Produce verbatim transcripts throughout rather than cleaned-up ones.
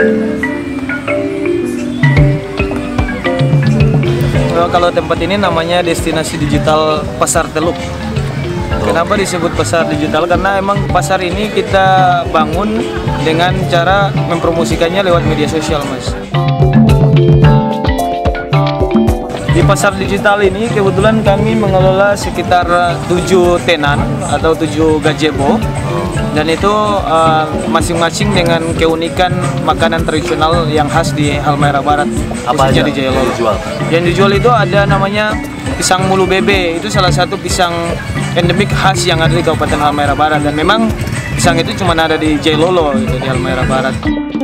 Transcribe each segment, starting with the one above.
Kalau tempat ini namanya destinasi digital Pasar Teluk. Kenapa disebut pasar digital? Karena emang pasar ini kita bangun dengan cara mempromosikannya lewat media sosial, Mas. Di pasar digital ini kebetulan kami mengelola sekitar tujuh tenan atau tujuh gazebo, dan itu masing-masing uh, dengan keunikan makanan tradisional yang khas di Halmahera Barat. Apa aja di Jaya Lolo. dijual? Yang dijual itu ada namanya pisang mulu bebe. Itu salah satu pisang endemik khas yang ada di Kabupaten Halmahera Barat, dan memang pisang itu cuma ada di Jaya Lolo gitu, di Halmahera Barat.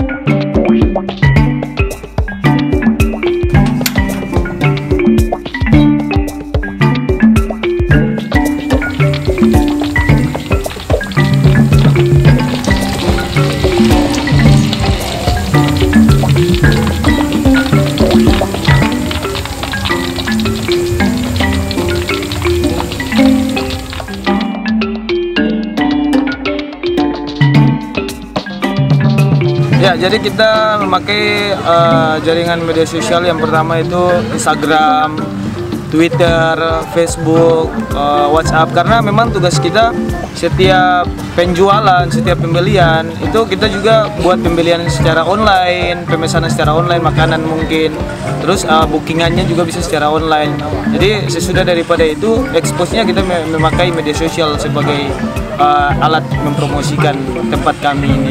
Ya, jadi kita memakai uh, jaringan media sosial. Yang pertama itu Instagram, Twitter, Facebook, uh, WhatsApp. Karena memang tugas kita setiap penjualan, setiap pembelian itu kita juga buat pembelian secara online, pemesanan secara online, makanan mungkin. Terus uh, bookingannya juga bisa secara online. Jadi sesudah daripada itu, expose-nya kita memakai media sosial sebagai uh, alat mempromosikan tempat kami ini.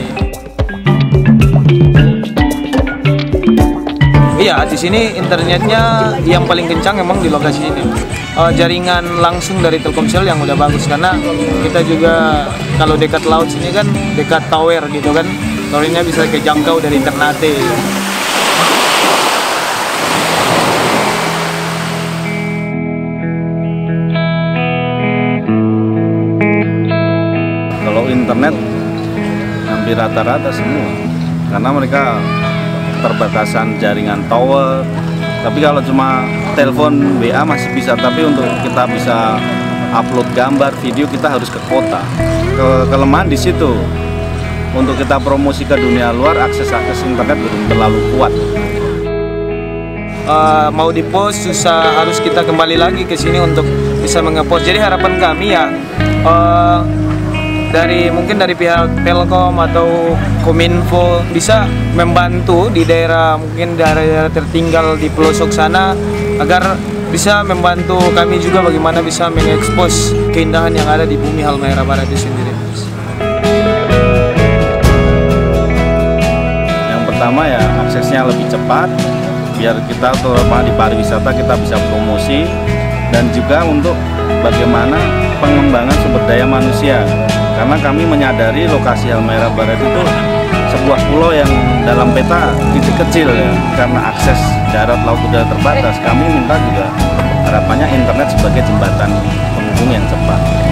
Iya, di sini internetnya yang paling kencang emang di lokasi ini. Uh, jaringan langsung dari Telkomsel yang udah bagus, karena kita juga kalau dekat laut sini kan dekat tower gitu kan, towernya bisa kejangkau dari Ternate. Kalau internet hampir rata-rata semua, karena mereka terbatasan jaringan tower. Tapi kalau cuma telepon W A masih bisa, tapi untuk kita bisa upload gambar, video, kita harus ke kota. Ke kelemahan di situ. Untuk kita promosi ke dunia luar, akses-akses internet belum terlalu kuat. Uh, mau di-post susah, harus kita kembali lagi ke sini untuk bisa nge-post. Jadi harapan kami ya uh, dari mungkin dari pihak Telkom atau Kominfo bisa membantu di daerah mungkin daerah tertinggal di pelosok sana, agar bisa membantu kami juga bagaimana bisa mengekspos keindahan yang ada di bumi Halmahera Barat itu sendiri. Yang pertama ya aksesnya lebih cepat, biar kita terutama di pariwisata kita bisa promosi, dan juga untuk bagaimana pengembangan sumber daya manusia. Karena kami menyadari lokasi Halmahera Barat itu sebuah pulau yang dalam peta kecil-kecil ya, karena akses darat laut udara terbatas. Kami minta juga harapannya internet sebagai jembatan penghubung yang cepat.